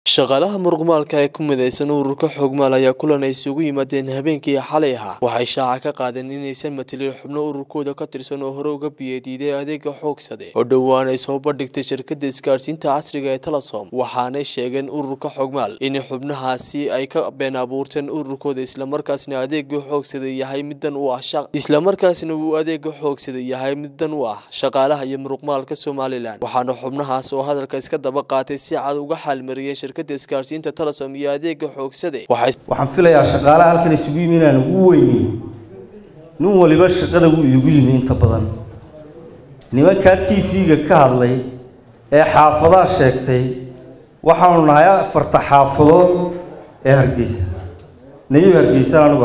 shaqaalaha muruqmaalka ee ku midaysan ururka Xoogmaal ayaa kulan ay isugu yimaadeen habeenkii xalay ahaa waxay shaaca ka qaadeen inaysan matalin xubno ururkooda ka tirsan oo hore uga biyadiiday adeega xoogsade oo dhawaan ay soo bandhigtay shirkadda isgaarsiinta casriga ee Telesom waxaana sheegeen ururka Xoogmaal in xubnahaasi ay ka been abuurteen ururkooda isla markaasna adeega xoogsade yahay midan u ah shaqaalaha iyo muruqmaalka Soomaaliland waxaana xubnahaas oo hadalka iska daba qaatay si cad uga xalmariyay shirkadda isgaarsiinta Telesom iyo adeega xoogsade waxaan filayaa shaqaalaha halkan isugu yimaadaan ugu weyn nin waliba shaqada uu igu yimi inta badan nimanka TV-ga ka hadlay ee xaafadaha sheegtay waxaanu nahay afarta xaafadood ee Hargeysa nabi Hargeysa anigu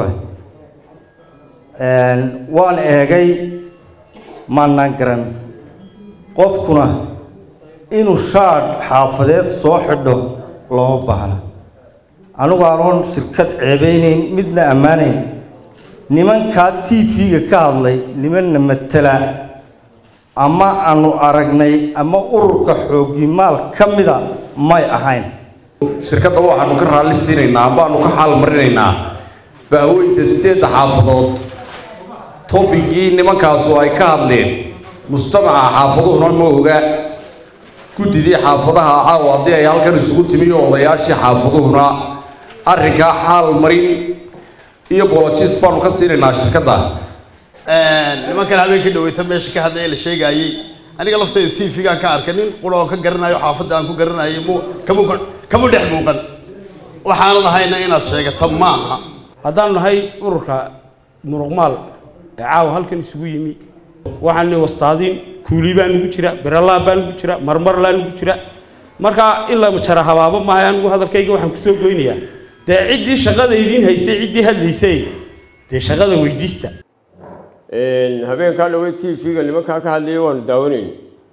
waan eegay maanan garan qofkuna inuu shaad xaafadeed soo xidho loo baahna anigu aan shirkad ceebeynayn midna ammaanayn nimanka TV-ga ka hadlay nimanna matala ama aanu aragnay ama ururka Xoogmaal kamida may ahayn shirkadda waxaanu ka raali siinaynaa baanu ka xal marinaynaa baaweynta sideedda xaafadood tobigii nimankaas oo ay ka hadleen mujtamaca xaafaduhuna ma oga gudidii xaafadaha caawa haddii ay halkan isugu timi odayaashii xaafaduhuna arrinkaa xaal marin iyo bolojis baanu ka siinaynaa shirkadda nimankan habeenkii dhaweyta meesha ka hadlaya la sheegayay aniga laftayda TV-gaan ka arkay nin qura oo ka garanayo xaafadda aan ku garanayay kamu dhex muuqan waxaan lahayna inaad sheegato maaha haddaan nahay ururka muruqmaal ee caawa halkan isugu yimi waxaan wastaadin kuuli baan ugu jira biralaa baan ugu jira marmar laan ugu jira marka in la jara habaabo ma ayaan ugu hadalkayga waxaan ku soo goynayaa ciddii shaqada idin haysay ciddii hadlaysay shaqada weydiista habeenka dhawey TV-ga nimanka ka hadlayay waan daawanayn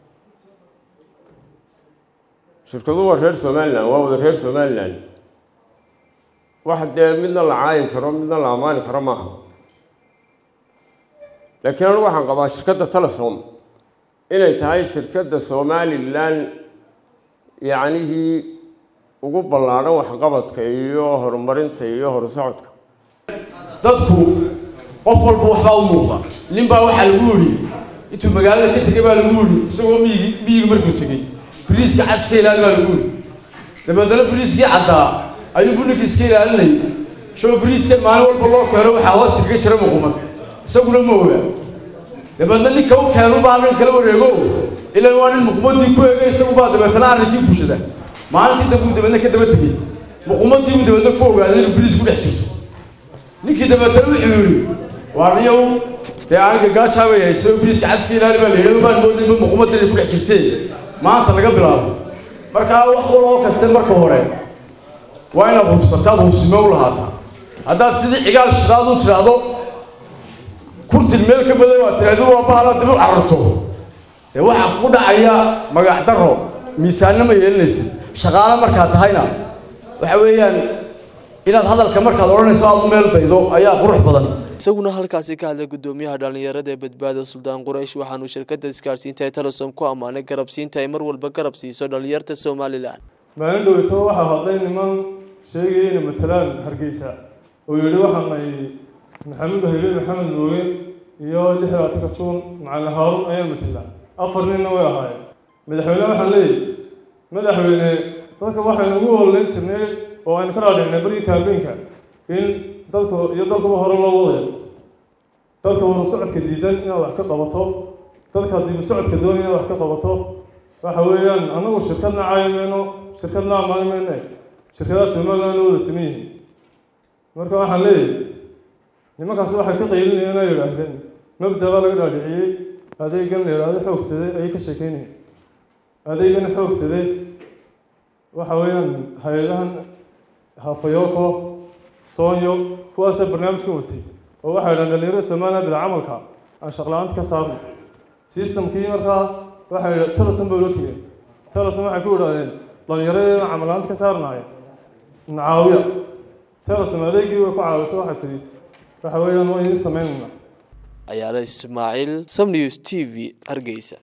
shirkadu waa reer Soomaaliland waa wada reer Soomaaliland waxa midna la caayin karo midna la amaani karo maaha laakiin anigu waxaan qabaa shirkadda Telesom inay tahay shirkadda Soomaaliland yacnihii ugu ballaaran waxqabadka iyo horumarinta iyo horsocodka dadku qof walba waxba u muuqda nin baa waxa lagu yiri intuu magaalada ka tagay baa lagu yiri isagoo miyiga markuu tagay bariiska cadka ilaalin baa lagu yiri dabadana bariiskii cadda ayuu bunigii iska ilaalinay shoo bariiska maalin walba loo keeno waxa hoos kaga jira muqman isaguna ma oga dabadna ninka uu keeno baahan kala wareego ilaa waa nin muqmadii ku eegay isagu baa dabadana arrinkii fushada maalintii dambu dabadna ka daba tagay muqmadii uu dabadna ku ogaaday inuu bariis ku dhex jirto ninkii dabadana wuxuu yiri waariyow aniga gaajaba yahay soo bariiska cadka ilaalin baa leeyahay baan moodayba muqmadii ku dhex jirtay maanta laga bilaabo marka wax walba kasta marka hore waa inaad hubsataa hubsimo u lahaata haddaad sidii cigaal shaqaad u tiraahdo kurtil meel ka badan waa tiraahdo waa bahala dib u cararto waxa ku dhacaya magac daro miisaanna ma yeelanaysid shaqaale markaa tahayna waxa weeyaan inaad hadalka markaad oranayso aad meel daydo ayaa qurux badan isaguna halkaasi ka hadlay gudoomiyaha dhalinyarada ee badbaada Suldaan Quraysh waxaanu shirkadda isgaarsiinta ee Telesom ku amaanay garabsiinta ay mar walba garab siiso dhalinyarta Soomaaliland maalin dhaweyto waxa hadlay niman sheegayeen matalan Hargeysa oo yiri waxaan ay Maxamed Mooge iyo lixda Juun macallin Haarun ayaa matalan afar nin way ahaayeen madaxweynaha waxaan leeyahay madaxweyne dadka waxaan ugu hooleyn jirnay oo aan ka raadinay bariga kaabinka in dadku hore loo wado dadka hore socodka diidan in wax ka qabato dadka dib socodka doonaya wax ka qabato waxa weeyaan anagu shirkadna caaymeeno shirkadna maalmeeno shirkadaha Soomaaliland oo sameeyay marka waxaan leeyahay nimankaas waxay ka qeybinayaan inay yiraahdeen mabdaba laga dhaadhiciyay adeegan leeyahay xoogsaday ay ka sheekeynayaan adeegan xoogsaday waxa weeyaan hay'adahan hafayoko soonyo kuwaas barnaamijka watay oo waxa dhalinyarada Soomaaliland bil camalka aan shaqalaanta ka saarno systemkii markaa waxa Telesom baa loo tigay Telesom waxa ku yiraahdeen dhalinyarada camalaanta ka saarnaay nacaawiya Telesom adeegii way ku caawiso waxa tiri waxa weeyaan waa in sameeyna ayaa Ismaaciil Sam News TV Hargeysa.